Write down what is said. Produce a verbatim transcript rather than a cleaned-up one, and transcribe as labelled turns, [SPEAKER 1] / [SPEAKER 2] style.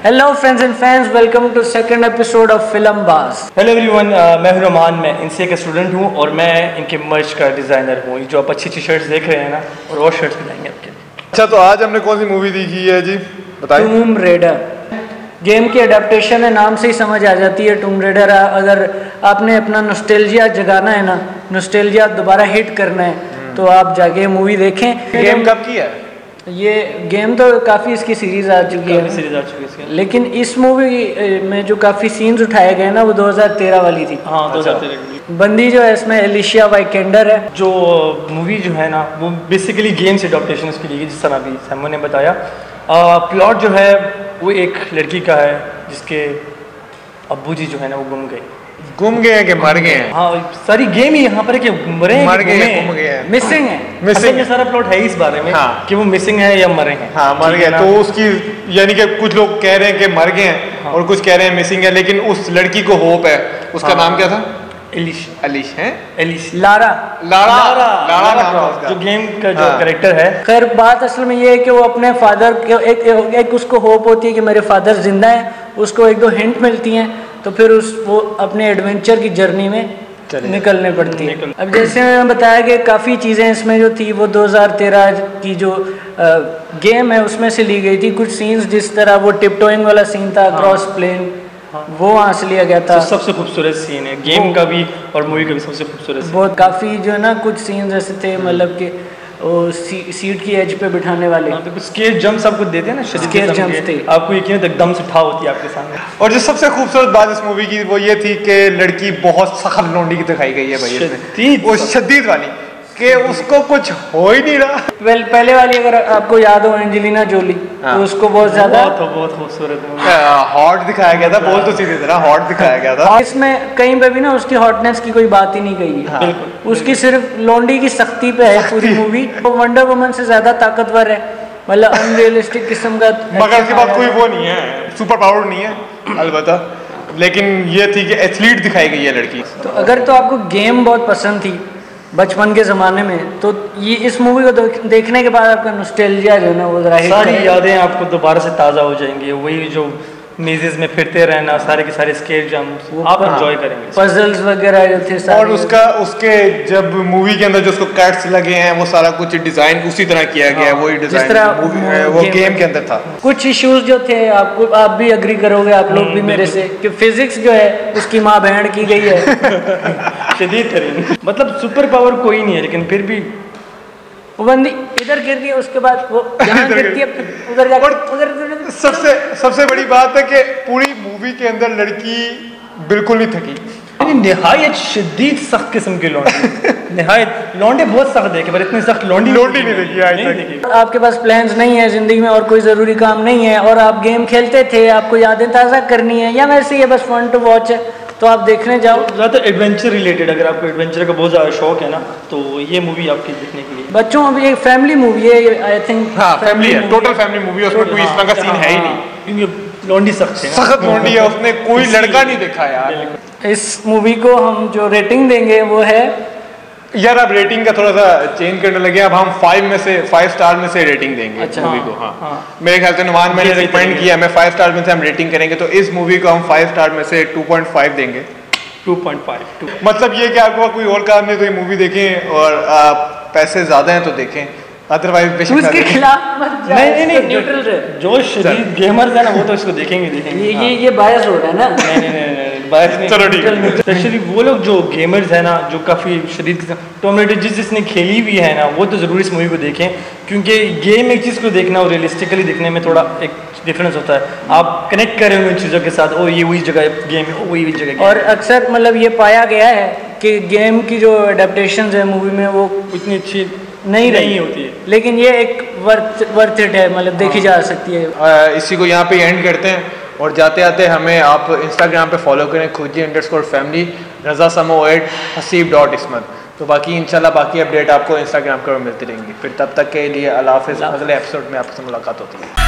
[SPEAKER 1] Hello friends and fans, welcome to second episode of film बास।
[SPEAKER 2] Hello everyone, मैं हूं Roman, मैं इनसे का स्टूडेंट हूं और मैं इनके मर्च का डिज़ाइनर हूं। जो आप अच्छी अच्छी शर्ट्स देख रहे हैं ना, और और शर्ट्स भी लाएंगे आपके लिए।
[SPEAKER 3] अच्छा, तो आज हमने कौन सी मूवी देखी है जी, बताइए।
[SPEAKER 1] टूम रेडर गेम की अडेप्टेशन है, नाम से ही समझ आ जाती है। टूम रेडर, अगर आपने अपना नॉस्टैल्जिया जगाना है ना, नॉस्टैल्जिया दोबारा हिट करना है तो आप जाके मूवी देखें।
[SPEAKER 3] गेम कब की है?
[SPEAKER 1] ये गेम तो काफ़ी इसकी सीरीज आ चुकी है,
[SPEAKER 2] सीरीज आ चुकी है इसकी।
[SPEAKER 1] लेकिन इस मूवी में जो काफ़ी सीन्स उठाए गए ना वो दो हज़ार तेरह वाली थी।
[SPEAKER 2] हाँ, दो हज़ार तेरह।
[SPEAKER 1] बंदी जो है इसमें एलिशिया वाइकेंडर है।
[SPEAKER 2] जो मूवी जो है ना वो बेसिकली गेम से अडॉप्टेशन उसकी ली गई, जिस तरह अभी सैमो ने बताया। प्लॉट जो है वो एक लड़की का है जिसके अब्बू जी जो है ना वो गुम गए
[SPEAKER 3] गुम गए हैं कि मर गए हैं?
[SPEAKER 2] हाँ, सारी गेम ही यहाँ पर है कि मरे हैं,
[SPEAKER 3] मर
[SPEAKER 2] कि
[SPEAKER 3] गए
[SPEAKER 2] गुमे
[SPEAKER 3] हैं,
[SPEAKER 2] हैं,
[SPEAKER 3] गुम गए हैं,
[SPEAKER 1] मिसिंग है।
[SPEAKER 3] मिसिंग
[SPEAKER 2] ये सारा प्लॉट है इस बारे में।
[SPEAKER 3] हाँ।
[SPEAKER 2] कि वो मिसिंग है या मरे हैं।
[SPEAKER 3] हाँ, मर गए। तो उसकी यानी कि कुछ लोग कह रहे हैं कि मर गए हैं,
[SPEAKER 2] हाँ।
[SPEAKER 3] और कुछ कह रहे हैं मिसिंग है, लेकिन उस लड़की को होप है। उसका
[SPEAKER 2] हाँ।
[SPEAKER 3] नाम क्या था?
[SPEAKER 2] एलिश
[SPEAKER 3] अलिश है,
[SPEAKER 2] एलिश
[SPEAKER 1] लारा
[SPEAKER 3] लारा लारा नाम था
[SPEAKER 2] जो
[SPEAKER 3] उसका।
[SPEAKER 2] गेम का जो
[SPEAKER 3] हाँ।
[SPEAKER 2] कैरेक्टर है।
[SPEAKER 1] खैर बात असल में ये है कि वो अपने फादर के एक, एक, एक उसको होप होती है कि मेरे फादर जिंदा हैं, उसको एक दो हिंट मिलती हैं, तो फिर उस वो अपने एडवेंचर की जर्नी में निकलने पड़ती है।
[SPEAKER 2] निकल।
[SPEAKER 1] अब जैसे मैंने बताया कि काफ़ी चीज़ें इसमें जो थी वो दो हज़ार तेरह की जो आ, गेम है उसमें से ली गई थी। कुछ सीन्स जिस तरह वो टिपटोइंग वाला सीन था,
[SPEAKER 2] हाँ।
[SPEAKER 1] क्रॉस प्लेन, वो वहाँ से लिया गया था।
[SPEAKER 2] तो सबसे खूबसूरत सीन है गेम का भी और मूवी का भी, सबसे खूबसूरत सीन।
[SPEAKER 1] बहुत काफ़ी जो है ना कुछ सीन्स ऐसे थे, मतलब कि वो सी, सीट की एज पे बिठाने वाले।
[SPEAKER 2] हाँ, तो कुछ स्केयर जंप्स आपको देते हैं ना, शरीर
[SPEAKER 1] स्केयर
[SPEAKER 2] के
[SPEAKER 1] जंप्स थे।
[SPEAKER 2] आपको यकीन है एकदम से ठा होती है आपके सामने।
[SPEAKER 3] और जो सबसे खूबसूरत बात इस मूवी की वो ये थी कि लड़की बहुत सख्त लौंडी की दिखाई गई है भाई इसमें।
[SPEAKER 2] शदीद
[SPEAKER 3] वो शदीद वाली कि उसको कुछ हो ही नहीं रहा।
[SPEAKER 1] वेल पहले वाली अगर आपको याद हो एंजेलिना जोली,
[SPEAKER 3] हाँ।
[SPEAKER 1] तो उसको बहुत ज्यादा
[SPEAKER 2] बहुत बहुत खूबसूरत है।
[SPEAKER 3] हॉट दिखाया गया था, बोल तो सीधे तरह हॉट दिखाया गया था।
[SPEAKER 1] और इसमें कहीं पे भी ना उसकी हॉटनेस की कोई बात ही नहीं कही है।
[SPEAKER 2] बिल्कुल।
[SPEAKER 1] उसकी सिर्फ लौंडी की सख्ती पे है पूरी मूवी। वो वंडर वुमन से ज्यादा ताकतवर है, मतलब अनरियलिस्टिक किस्म का।
[SPEAKER 3] मगर उसके बाद कोई वो नहीं है, सुपर पावर नहीं है अलबत्ता, लेकिन ये थी कि एथलीट दिखाई गई है लड़की।
[SPEAKER 1] तो अगर तो आपको गेम बहुत पसंद थी बचपन के ज़माने में, तो ये इस मूवी को देखने के बाद आपका नॉस्टैल्जिया जो है ना वो ज़रा हिट
[SPEAKER 2] सारी
[SPEAKER 1] करेगा।
[SPEAKER 2] यादें आपको दोबारा से ताज़ा हो जाएंगी। वही जो मेजेस में फिरते रहना, सारे के सारे स्केयर जंप्स आप एंजॉय करेंगे।
[SPEAKER 1] पजल्स वगैरह जो थे सारे।
[SPEAKER 3] और उसका उसके जब मूवी के अंदर जो उसको कैट्स लगे हैं वो सारा कुछ डिजाइन उसी तरह किया गया है, वही
[SPEAKER 1] जिस
[SPEAKER 3] डिजाइन
[SPEAKER 1] तरह
[SPEAKER 3] मूवी वो गेम के अंदर था।
[SPEAKER 1] कुछ इश्यूज जो थे, आपको आप भी अग्री करोगे, आप लोग भी मेरे से, कि फिजिक्स जो है उसकी माँ बहन की गई है।
[SPEAKER 2] शदीद तरीन, मतलब सुपर पावर कोई नहीं है, लेकिन फिर भी
[SPEAKER 1] वो बंदी इधर गिरती है, उसके बाद वो यहाँ गिरती है, उधर जाकर उधर उधर-
[SPEAKER 3] सबसे सबसे बड़ी बात है कि पूरी मूवी के अंदर लड़की बिल्कुल नहीं थकी।
[SPEAKER 2] निहायत शदीद सख्त किस्म के लौंडे निहायत लौंडे बहुत सख्त देखे, पर इतने सख्त लौंडी
[SPEAKER 3] लौंडी नहीं देखी आज
[SPEAKER 2] नहीं
[SPEAKER 3] तक।
[SPEAKER 2] देखी।
[SPEAKER 1] आपके पास प्लान्स नहीं है जिंदगी में और कोई ज़रूरी काम नहीं है, और आप गेम खेलते थे, आपको यादें ताज़ा करनी है, या वैसे ये बस फन टू वॉच है, तो आप देखने जाओ।
[SPEAKER 2] ज़्यादा एडवेंचर रिलेटेड, अगर आपको एडवेंचर का बहुत ज़्यादा शौक है ना, तो ये मूवी आपकी देखने के लिए।
[SPEAKER 1] बच्चों अभी एक फैमिली मूवी है, आई थिंक।
[SPEAKER 3] हाँ, फैमिली है, टोटल फैमिली मूवी है, उसमें कोई इस तरह का सीन है ही नहीं।
[SPEAKER 2] क्योंकि लौंडी सख्त है ना।
[SPEAKER 3] सख्त लौंडी है, उसने कोई लड़का नहीं देखा यार।
[SPEAKER 1] इस मूवी को हम जो रेटिंग देंगे वो है,
[SPEAKER 3] यार अब रेटिंग का थोड़ा सा चेंज करने लगे, अब हम फाइव में से फाइव स्टार में से रेटिंग देंगे
[SPEAKER 1] अच्छा,
[SPEAKER 3] मूवी
[SPEAKER 1] हाँ,
[SPEAKER 3] को। हाँ,
[SPEAKER 1] हाँ।
[SPEAKER 3] मेरे ख्याल से नुमान मैंने
[SPEAKER 2] ये
[SPEAKER 3] रिकमेंड
[SPEAKER 2] सही
[SPEAKER 3] किया, मैं फाइव स्टार में से हम रेटिंग करेंगे, तो इस मूवी को हम फाइव स्टार में से टू पॉइंट फाइव देंगे।
[SPEAKER 2] टू पॉइंट फाइव टू
[SPEAKER 3] मतलब ये कि आपको कोई और काम नहीं तो ये मूवी देखें, और आप पैसे ज्यादा हैं तो देखें, अदरवाइज बेशक ना
[SPEAKER 1] उसके
[SPEAKER 3] देखें।
[SPEAKER 1] खिलाफ मत जाओ,
[SPEAKER 2] नहीं नहीं नहीं,
[SPEAKER 1] न्यूट्रल रहे।
[SPEAKER 2] जो शदीद गेमर्स है ना वो तो इसको देखेंगे देखेंगे।
[SPEAKER 1] ये ये ये बायस हो रहा है ना।
[SPEAKER 2] नहीं नहीं नहीं नहीं बायस नहीं।
[SPEAKER 3] चलो ठीक है।
[SPEAKER 2] स्पेशली वो लोग जो गेमर्स है ना, जो काफ़ी शदीद टॉम रेडी जिस जिसने खेली हुई है ना, वो तो ज़रूर इस मूवी को देखें, क्योंकि गेम एक चीज़ को देखना और रियलिस्टिकली देखने में थोड़ा एक डिफरेंस होता है। आप कनेक्ट कर रहे हो उन चीज़ों के साथ, ओ ये वही जगह गेम है, ओ वही वही जगह।
[SPEAKER 1] और अक्सर मतलब ये पाया गया है कि गेम की जो अडेप्टेशंस है मूवी में वो
[SPEAKER 2] इतनी अच्छी
[SPEAKER 1] नहीं रही
[SPEAKER 2] नहीं होती है,
[SPEAKER 1] लेकिन ये एक वर्थ वर्थ इट है, मतलब देखी जा सकती है।
[SPEAKER 3] आ, इसी को यहाँ पे एंड करते हैं, और जाते आते हमें आप इंस्टाग्राम पे फॉलो करें, Khuji under score family, Raza समो एट, हसीब डॉट इसमत। तो बाकी इंशाल्लाह बाकी अपडेट आपको इंस्टाग्राम पर मिलती रहेंगी। फिर तब तक के लिए अल्लाह हाफिज़, अगले एपिसोड में आपसे मुलाकात होती है।